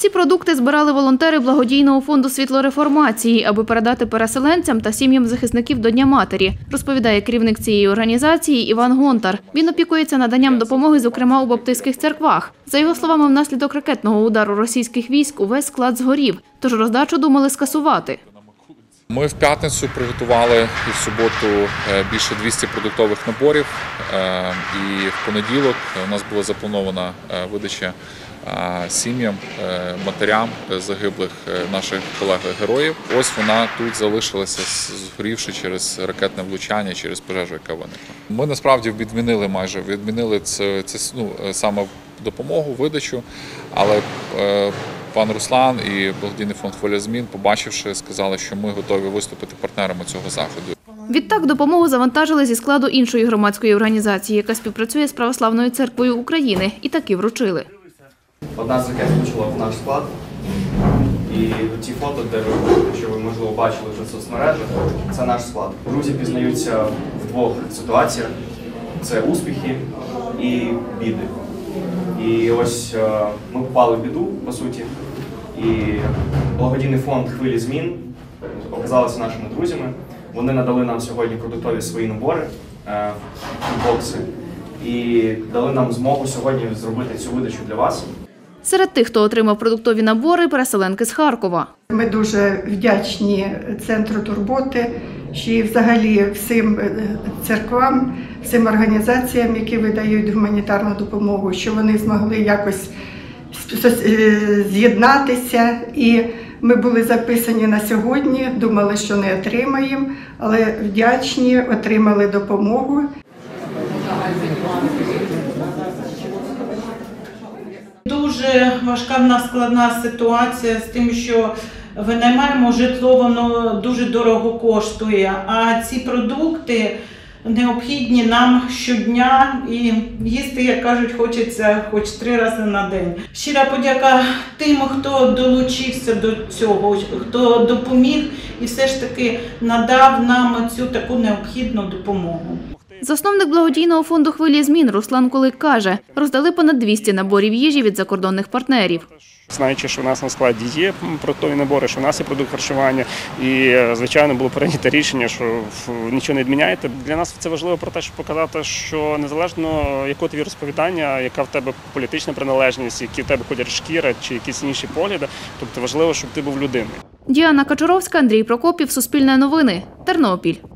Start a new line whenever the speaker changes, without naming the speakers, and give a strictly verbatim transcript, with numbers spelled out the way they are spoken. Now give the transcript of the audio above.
Ці продукти збирали волонтери благодійного фонду світлореформації, аби передати переселенцям та сім'ям захисників до Дня матері, розповідає керівник цієї організації Іван Гонтар. Він опікується наданням допомоги, зокрема у баптистських церквах. За його словами, внаслідок ракетного удару російських військ увесь склад згорів, тож роздачу думали скасувати.
Ми в п'ятницю приготували і в суботу більше двохсот продуктових наборів. І в понеділок у нас була запланована видача сім'ям, матерям загиблих наших колег-героїв. Ось вона тут залишилася, згорівши через ракетне влучання, через пожежу, яка виникла. Ми насправді відмінили майже, відмінили це, це ну, саме допомогу, видачу, але пан Руслан і благодійний фонд «Хвиля змін», побачивши, сказали, що ми готові виступити партнерами цього заходу.
Відтак допомогу завантажили зі складу іншої громадської організації, яка співпрацює з Православною церквою України, і таки вручили.
Одна з ракет влучила в наш склад, і ті фото, де ви, що ви, можливо, бачили вже в соцмережах, це наш склад. Друзі пізнаються в двох ситуаціях – це успіхи і біди. І ось ми попали в біду, по суті, і благодійний фонд «Хвилі змін» оказалися нашими друзями. Вони надали нам сьогодні продуктові свої набори, бокси, і дали нам змогу сьогодні зробити цю видачу для вас.
Серед тих, хто отримав продуктові набори – переселенки з Харкова.
Ми дуже вдячні Центру турботи, і взагалі всім церквам, всім організаціям, які видають гуманітарну допомогу, що вони змогли якось з'єднатися. І ми були записані на сьогодні, думали, що не отримаємо, але вдячні, отримали допомогу.
Дуже важка в нас складна ситуація з тим, що винаймаємо житло, воно дуже дорого коштує, а ці продукти необхідні нам щодня і їсти, як кажуть, хочеться хоч три рази на день. Щира подяка тим, хто долучився до цього, хто допоміг і все ж таки надав нам цю таку необхідну допомогу.
Засновник благодійного фонду «Хвилі змін» Руслан Кулик каже, роздали понад двісті наборів їжі від закордонних партнерів.
Знаючи, що в нас на складі є продуктові набори, що в нас є продукт харчування, і, звичайно, було прийнято рішення, що нічого не відміняєте. Для нас це важливо про те, щоб показати, що незалежно, яке тобі розповідання, яка в тебе політична приналежність, які в тебе колір шкіри чи якісь інші погляди, тобто важливо, щоб ти був людиною.
Діана Качуровська, Андрій Прокопів, Суспільне новини, Тернопіль.